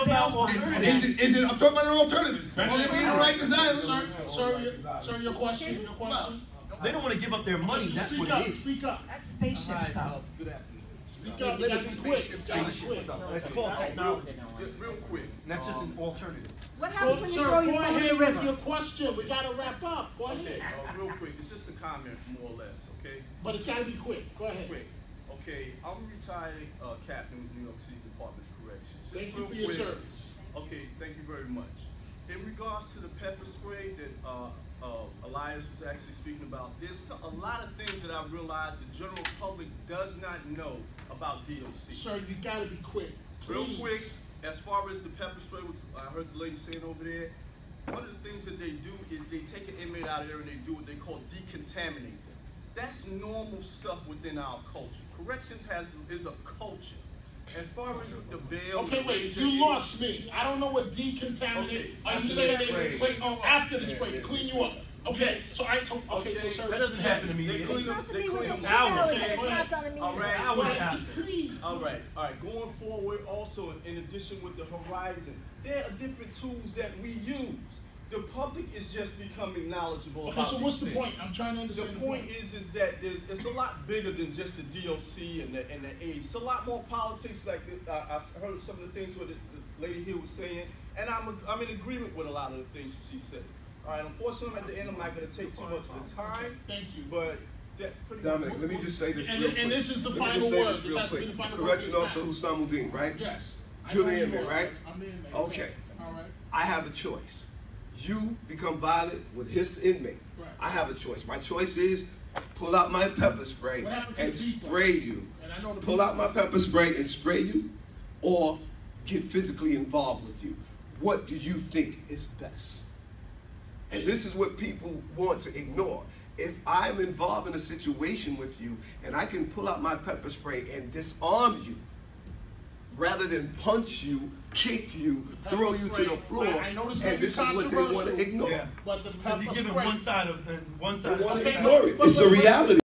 about alternatives. Is it? I'm talking about an alternative. Better than being a Rikers Island. Sir, your question. They don't want to give up their money. That's what it is. Speak up. That's spaceship stuff. Speak up. You gotta be quick. That's called technology. Real quick. And that's just an alternative. What happens when you Sir, throw go your phone in the ahead with river? your question. We gotta wrap up. Go ahead. Okay, real quick. It's just a comment, more or less. Okay. But it's gotta be quick. Go ahead. Quick. Okay, I'm a retired captain with New York City Department of Corrections. Just Thank you real for your quick. service. Okay, thank you very much. In regards to the pepper spray that Elias was actually speaking about, there's a lot of things that I realized the general public does not know about DOC. Sir, you gotta be quick. Real Please. quick, as far as the pepper spray, which I heard the lady saying over there, one of the things that they do is they take an inmate out of there and they do what they call decontaminate them. That's normal stuff within our culture. Corrections is a culture. As far as with the bail... Okay, wait, you lost me. I don't know what decontaminate... Okay, Are you saying after the spray, to clean you up? Okay, so sir... That doesn't happen to me. They clean them, It's they clean them. hours. It's not done immediately. All right, Hours after. Please. All right. Going forward, also in addition with the Horizon, there are different tools that we use. The public is just becoming knowledgeable about Okay, so what's these the things. point? I'm trying to understand The point is that it's a lot bigger than just the DOC and the AIDS. It's a lot more politics. Like I heard some of the things what the lady here was saying, and I'm in agreement with a lot of the things she says. All right. Unfortunately, at the end, I'm not going to take too much of the time. Thank you. But that pretty Dominic, let me just say this real quick. And this is the Let me final just say word. this This real has to be quick. the final word. Correction officer Husamuddin, right? Yes. You're the inmate, right? I'm the inmate. Okay. All right. I have a choice. You become violent with his inmate. Right. I have a choice. My choice is pull out my pepper spray What happened to and the people? spray you. And I know the Pull out my pepper spray and spray you, or get physically involved with you. What do you think is best? And this is what people want to ignore. If I'm involved in a situation with you and I can pull out my pepper spray and disarm you, rather than punch you, kick you, throw you to the floor, and this is what they want to ignore. Yeah. But the Because pepper you're giving spray. one side of They want to Okay, ignore it. but- It's a reality.